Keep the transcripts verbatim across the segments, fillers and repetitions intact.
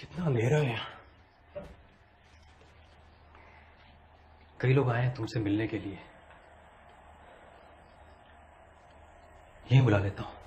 कितना अंधेरा है यहाँ। कई लोग आए हैं तुमसे मिलने के लिए, यही बुला लेता हूं।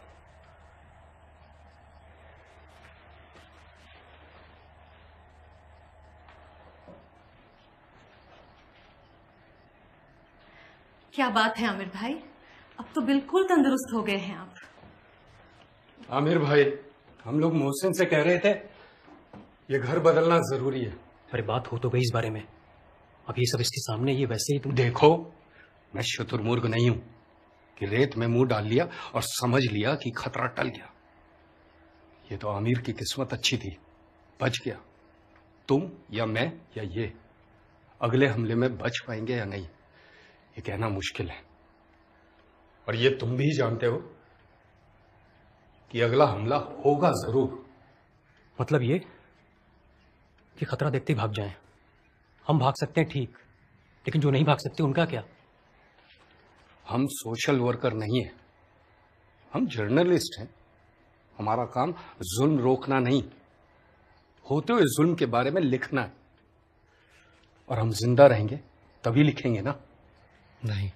क्या बात है आमिर भाई, अब तो बिल्कुल तंदुरुस्त हो गए हैं आप। आमिर भाई, हम लोग मोहसिन से कह रहे थे ये घर बदलना जरूरी है। अरे बात हो तो गई इस बारे में, अब ये सब इसके सामने, ये वैसे ही तुम देखो, मैं शुतुरमुर्ग नहीं हूं कि रेत में मुंह डाल लिया और समझ लिया कि खतरा टल गया। ये तो आमिर की किस्मत अच्छी थी, बच गया। तुम या मैं या ये अगले हमले में बच पाएंगे या नहीं, ये कहना मुश्किल है। और ये तुम भी जानते हो कि अगला हमला होगा जरूर। मतलब ये कि खतरा देखते ही भाग जाएं। हम भाग सकते हैं ठीक, लेकिन जो नहीं भाग सकते उनका क्या? हम सोशल वर्कर नहीं है, हम जर्नलिस्ट हैं। हमारा काम जुल्म रोकना नहीं, होते हुए जुल्म के बारे में लिखना है। और हम जिंदा रहेंगे तभी लिखेंगे ना। नहीं,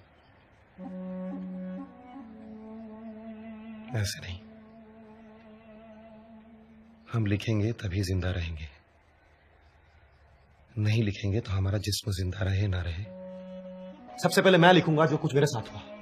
ऐसे नहीं। हम लिखेंगे तभी जिंदा रहेंगे, नहीं लिखेंगे तो हमारा जिस्म जिंदा रहे ना रहे। सबसे पहले मैं लिखूंगा जो कुछ मेरे साथ हुआ।